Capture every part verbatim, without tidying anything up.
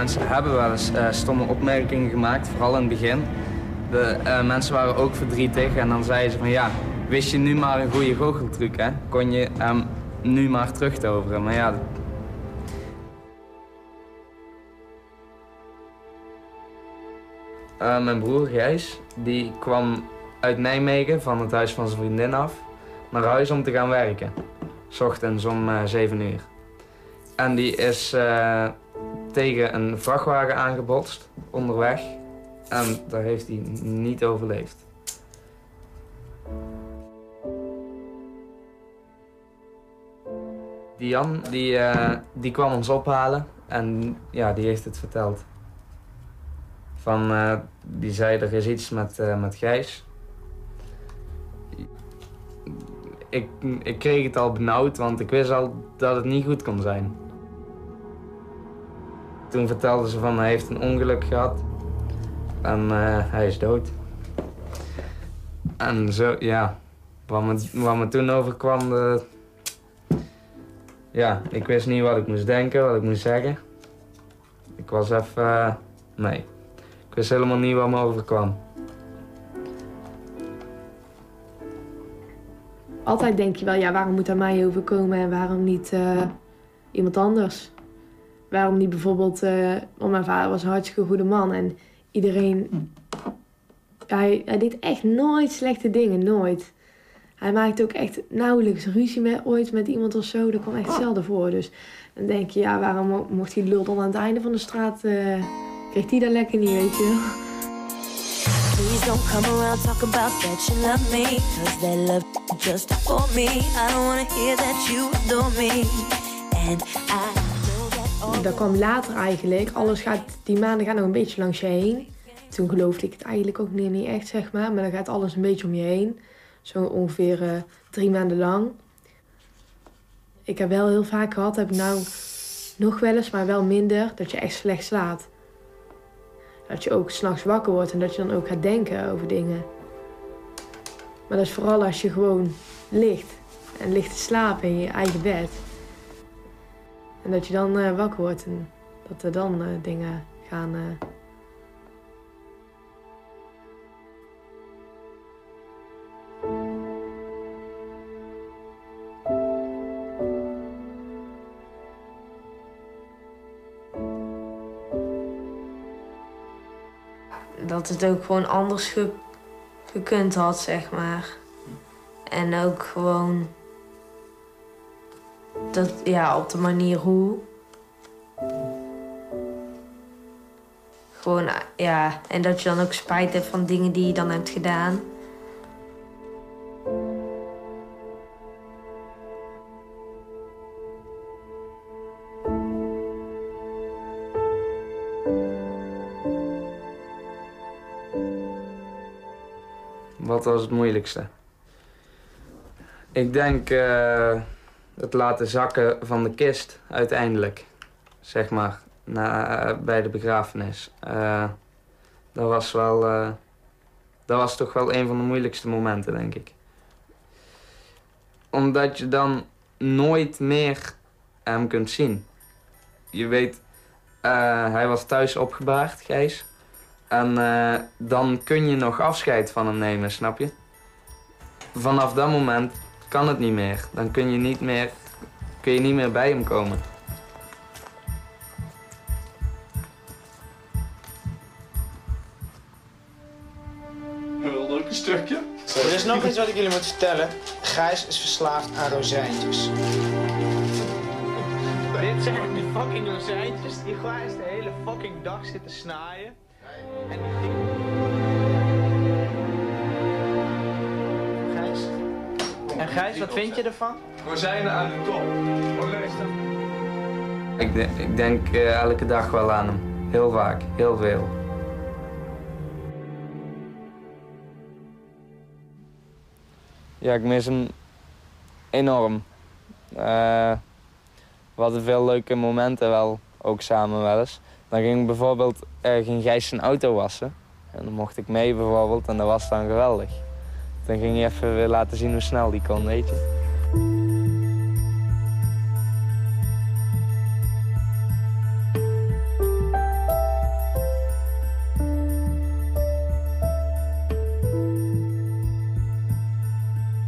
mensen hebben wel eens uh, stomme opmerkingen gemaakt, vooral in het begin. De uh, mensen waren ook verdrietig en dan zeiden ze van ja, wist je nu maar een goede goocheltruc, hè? Kon je hem um, nu maar terugtoveren, maar ja. Uh, mijn broer Gijs, die kwam uit Nijmegen van het huis van zijn vriendin af naar huis om te gaan werken. 's Ochtends om uh, zeven uur. En die is uh, tegen een vrachtwagen aangebotst onderweg. En daar heeft hij niet overleefd. Die Jan, die, uh, die kwam ons ophalen en ja, die heeft het verteld. Van, uh, die zei er is iets met, uh, met Gijs. Ik, ik kreeg het al benauwd, want ik wist al dat het niet goed kon zijn. Toen vertelden ze van hij heeft een ongeluk gehad en uh, hij is dood. En zo, ja, wat me, wat me toen overkwam, de, ja, ik wist niet wat ik moest denken, wat ik moest zeggen. Ik was even, uh, nee, ik wist helemaal niet wat me overkwam. Altijd denk je wel, ja, waarom moet dat mij overkomen en waarom niet uh, iemand anders? Waarom niet bijvoorbeeld, uh, want mijn vader was een hartstikke goede man en iedereen, hij, hij deed echt nooit slechte dingen, nooit. Hij maakte ook echt nauwelijks ruzie met, ooit met iemand of zo, dat kwam echt zelden voor. Dus dan denk je, ja, waarom mocht die lul dan aan het einde van de straat, uh, kreeg die dat lekker niet, weet je wel. Please don't come around talk about that you love me, cause that love just for me. I don't wanna hear that you adore me. And I know that all... Dat kwam later eigenlijk. Alles gaat, die maanden gaan nog een beetje langs je heen. Toen geloofde ik het eigenlijk ook niet, niet echt, zeg maar. Maar dan gaat alles een beetje om je heen. Zo ongeveer uh, drie maanden lang. Ik heb wel heel vaak gehad, heb ik nou nog wel eens, maar wel minder, dat je echt slecht slaapt. Dat je ook 's nachts wakker wordt en dat je dan ook gaat denken over dingen. Maar dat is vooral als je gewoon ligt en ligt te slapen in je eigen bed. En dat je dan uh, wakker wordt en dat er dan uh, dingen gaan... Uh... Dat het ook gewoon anders ge gekund had, zeg maar. En ook gewoon... Dat, ja, op de manier hoe. Gewoon, ja, en dat je dan ook spijt hebt van dingen die je dan hebt gedaan. Wat was het moeilijkste? Ik denk uh, het laten zakken van de kist uiteindelijk, zeg maar, na, uh, bij de begrafenis. Uh, dat was wel, uh, dat was toch wel een van de moeilijkste momenten, denk ik. Omdat je dan nooit meer hem kunt zien. Je weet, uh, hij was thuis opgebaard, Gijs. En uh, dan kun je nog afscheid van hem nemen, snap je? Vanaf dat moment kan het niet meer. Dan kun je niet meer, kun je niet meer bij hem komen. Heel leuk een stukje. Er is nog iets wat ik jullie moet vertellen. Gijs is verslaafd aan rozijntjes. Dit zijn die fucking rozijntjes die Gijs de hele fucking dag zitten snaaien. En die dingen... Gijs? En Gijs, wat vind je ervan? Rozijnen aan de top. Oh, luister. Ik, de, ik denk uh, elke dag wel aan hem. Heel vaak, heel veel. Ja, ik mis hem enorm. Uh, we hadden veel leuke momenten wel, ook samen wel eens. Dan ging bijvoorbeeld uh, ging Gijs zijn auto wassen. En dan mocht ik mee bijvoorbeeld en dat was dan geweldig. Dan ging hij even weer laten zien hoe snel die kon, weet je.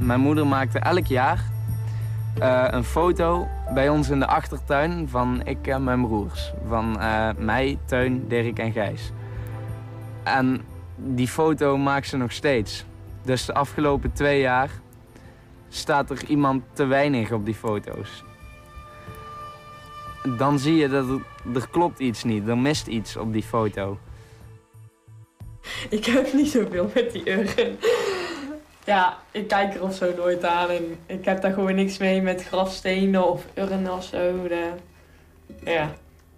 Mijn moeder maakte elk jaar uh, een foto bij ons in de achtertuin van ik en mijn broers. Van uh, mij, Teun, Dirk en Gijs. En die foto maakt ze nog steeds. Dus de afgelopen twee jaar staat er iemand te weinig op die foto's. Dan zie je dat er, er klopt iets niet, er mist iets op die foto. Ik heb niet zoveel met die urn. Ja, ik kijk er of zo nooit aan en ik heb daar gewoon niks mee met grafstenen of urnen of zo. De... Ja.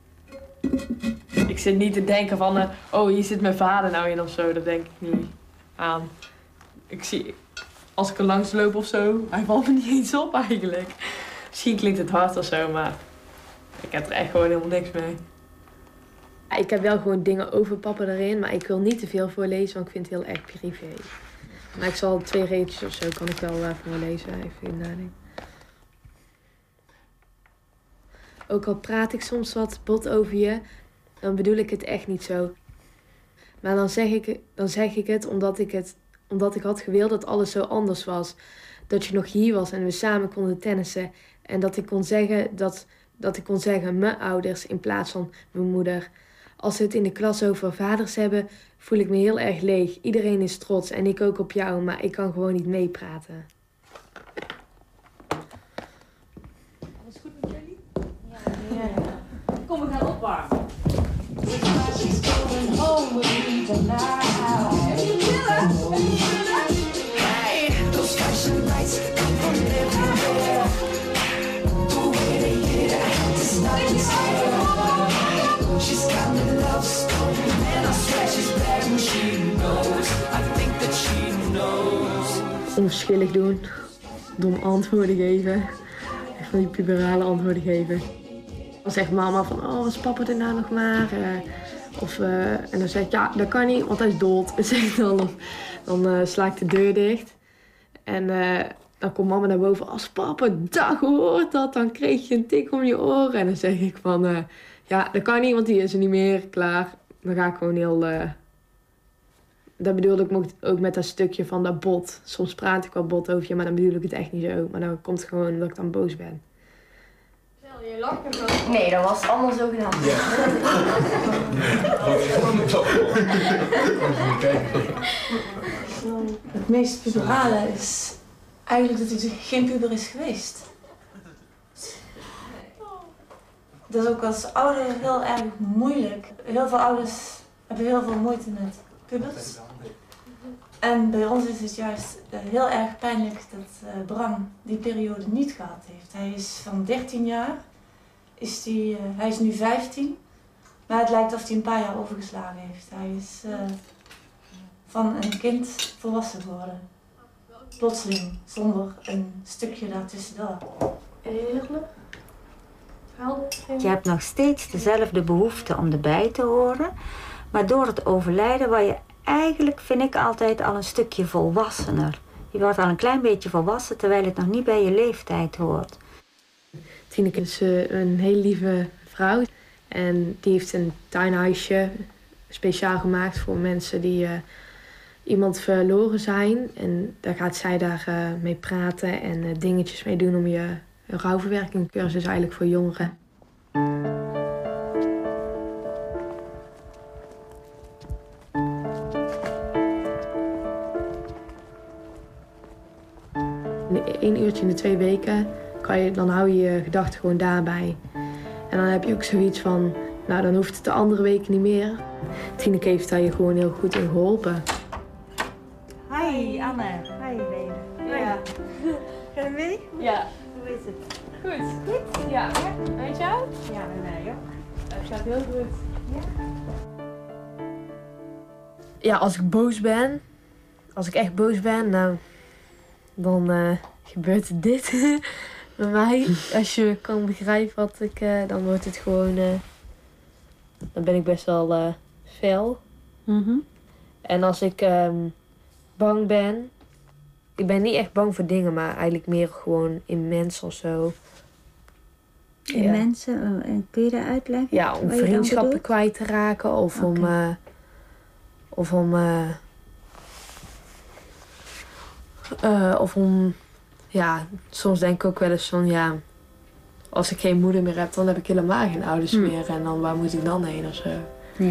Ik zit niet te denken van, uh, oh hier zit mijn vader nou in of zo, dat denk ik niet aan. Ik zie, als ik er langs loop of zo, hij valt me niet eens op eigenlijk. Misschien klinkt het hard of zo, maar ik heb er echt gewoon helemaal niks mee. Ik heb wel gewoon dingen over papa erin, maar ik wil niet te veel voorlezen, want ik vind het heel erg privé. Maar ik zal twee reetjes of zo kan ik wel uh, voorlezen, even in nadenken. Ook al praat ik soms wat bot over je, dan bedoel ik het echt niet zo. Maar dan zeg ik, dan zeg ik het omdat ik het, omdat ik had gewild dat alles zo anders was. Dat je nog hier was en we samen konden tennissen. En dat ik kon zeggen, dat, dat ik kon zeggen mijn ouders in plaats van mijn moeder. Als we het in de klas over vaders hebben, voel ik me heel erg leeg. Iedereen is trots en ik ook op jou, maar ik kan gewoon niet meepraten. Alles goed met jullie? Ja. Ja. Kom, we gaan opwarmen. Hey, those flashing lights come from everywhere. The way they hit, I had to stop and stare. She's got me love story, man, I swear she's bad and she knows. I think that she knows. Onverschillig doen, dom antwoorden geven, echt van die puberale antwoorden geven. Dan zegt mama van, oh, was papa daarna nog maar? Uh, of, uh, en dan zeg ik, ja, dat kan niet, want hij is dood. En zeg ik dan, of, dan uh, sla ik de deur dicht. En uh, dan komt mama naar boven, als papa dat gehoord had, dan kreeg je een tik om je oren. En dan zeg ik van, uh, ja, dat kan niet, want die is er niet meer, klaar. Dan ga ik gewoon heel... Uh... Dat bedoelde ik ook met dat stukje van dat bot. Soms praat ik wel bot over je, maar dan bedoel ik het echt niet zo. Maar dan komt het gewoon omdat ik dan boos ben. Je lacht ervan. Nee, dat was allemaal zo gedaan. Ja. Het meest puberale is eigenlijk dat hij geen puber is geweest. Dat is ook als ouder heel erg moeilijk. Heel veel ouders hebben heel veel moeite met pubers. En bij ons is het juist heel erg pijnlijk dat uh, Bram die periode niet gehad heeft. Hij is van dertien jaar, is die, uh, hij is nu vijftien, maar het lijkt of hij een paar jaar overgeslagen heeft. Hij is uh, van een kind volwassen geworden. Plotseling, zonder een stukje daartussendoor. Eerlijk? Je hebt nog steeds dezelfde behoefte om erbij te horen, maar door het overlijden word je eigenlijk, vind ik altijd, al een stukje volwassener. Je wordt al een klein beetje volwassen, terwijl het nog niet bij je leeftijd hoort. Tineke is een hele lieve vrouw. En die heeft een tuinhuisje speciaal gemaakt voor mensen die uh, iemand verloren zijn. En daar gaat zij daar uh, mee praten en uh, dingetjes mee doen om je een rouwverwerking cursus eigenlijk voor jongeren. Eén uurtje in de twee weken, kan je, dan hou je je gedachten gewoon daarbij. En dan heb je ook zoiets van, nou dan hoeft het de andere weken niet meer. Tineke heeft daar je gewoon heel goed in geholpen. Hi Anne. Hi Lene. Ja. Ga je mee? Ja. Hoe is het? Goed. Goed? Ja. Weet jou? Ja, bij mij ook. Dat gaat heel goed. Ja. Ja, als ik boos ben, als ik echt boos ben, nou, dan uh, gebeurt er dit bij mij. Als je kan begrijpen wat ik, uh, dan wordt het gewoon, uh, dan ben ik best wel uh, fel. Mm-hmm. En als ik um, bang ben, ik ben niet echt bang voor dingen, maar eigenlijk meer gewoon in mensen of zo. In ja. mensen, uh, kun je dat uitleggen? Ja, om vriendschappen kwijt te raken of okay. om, uh, of om, uh, uh, of om Ja, soms denk ik ook wel eens van ja, als ik geen moeder meer heb, dan heb ik helemaal geen ouders Hm. meer. En dan waar moet ik dan heen of zo? Ja.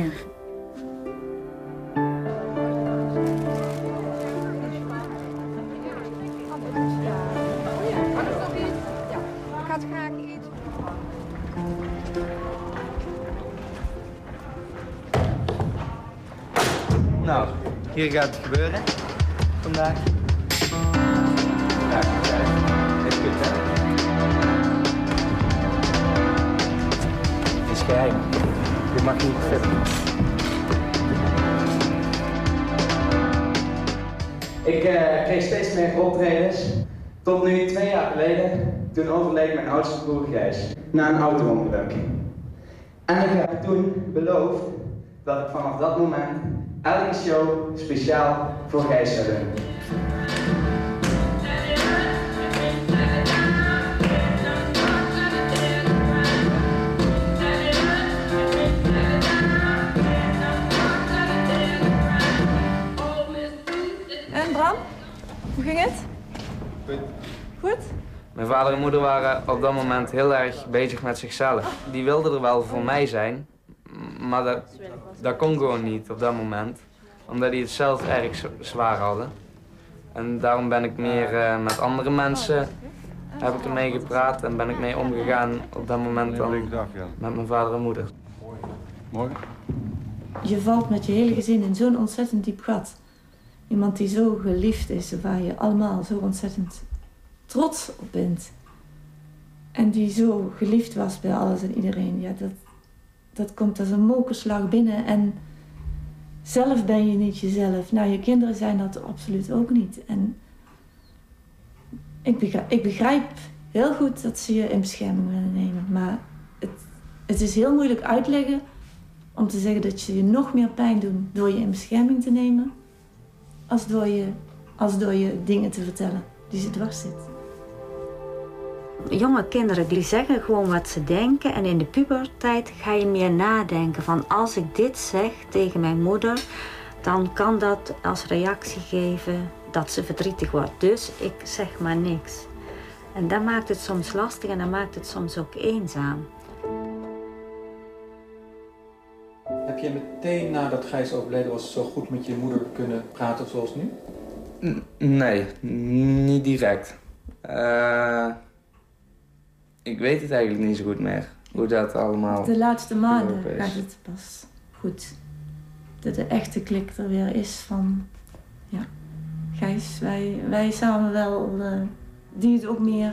Nou, hier gaat het gebeuren vandaag. Ja, kijk. Is goed, hè? Het is geheim. Dit mag niet filmen. Ik uh, kreeg steeds meer optredens. Tot nu, twee jaar geleden, toen overleed mijn oudste broer Gijs. Na een auto-ongeluk. En ik heb toen beloofd dat ik vanaf dat moment elke show speciaal voor Gijs zou doen. En Bram, hoe ging het? Goed. Goed? Mijn vader en moeder waren op dat moment heel erg bezig met zichzelf. Die wilden er wel voor mij zijn, maar dat, dat kon gewoon niet op dat moment. Omdat die het zelf erg zwaar hadden. En daarom ben ik meer uh, met andere mensen heb ik ermee gepraat en ben ik mee omgegaan op dat moment dan met mijn vader en moeder. Mooi. Je valt met je hele gezin in zo'n ontzettend diep gat. Iemand die zo geliefd is, waar je allemaal zo ontzettend trots op bent. En die zo geliefd was bij alles en iedereen. Ja, dat, dat komt als een mokerslag binnen. En zelf ben je niet jezelf. Nou, je kinderen zijn dat absoluut ook niet. En ik begrijp, ik begrijp heel goed dat ze je in bescherming willen nemen. Maar het, het is heel moeilijk uitleggen om te zeggen dat je je nog meer pijn doet door je in bescherming te nemen, als door je, als door je dingen te vertellen die ze dwars zitten. Jonge kinderen die zeggen gewoon wat ze denken en in de puberteit ga je meer nadenken van als ik dit zeg tegen mijn moeder, dan kan dat als reactie geven dat ze verdrietig wordt. Dus ik zeg maar niks. En dat maakt het soms lastig en dat maakt het soms ook eenzaam. Heb je meteen nadat Gijs overleden was zo goed met je moeder kunnen praten zoals nu? N nee, niet direct. Uh, ik weet het eigenlijk niet zo goed meer, hoe dat allemaal De laatste maanden is. gaat het pas goed. Dat de echte klik er weer is van, ja, Gijs, wij, wij samen wel, uh, die het ook meer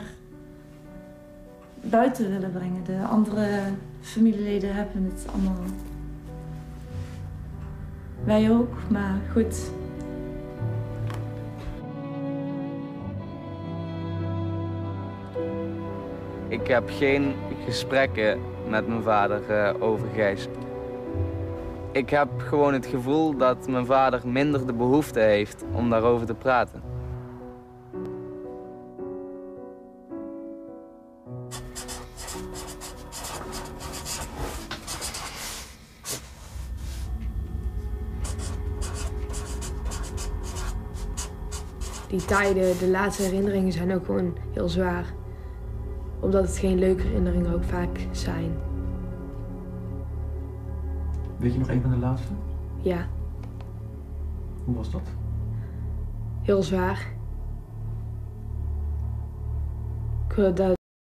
buiten willen brengen. De andere familieleden hebben het allemaal. Wij ook, maar goed. Ik heb geen gesprekken met mijn vader uh, over Gijs. Ik heb gewoon het gevoel dat mijn vader minder de behoefte heeft om daarover te praten. Die tijden, de laatste herinneringen zijn ook gewoon heel zwaar. Omdat het geen leuke herinneringen ook vaak zijn. Weet je nog een van de laatste? Ja, Hoe was dat? heel zwaar. Ik, dat,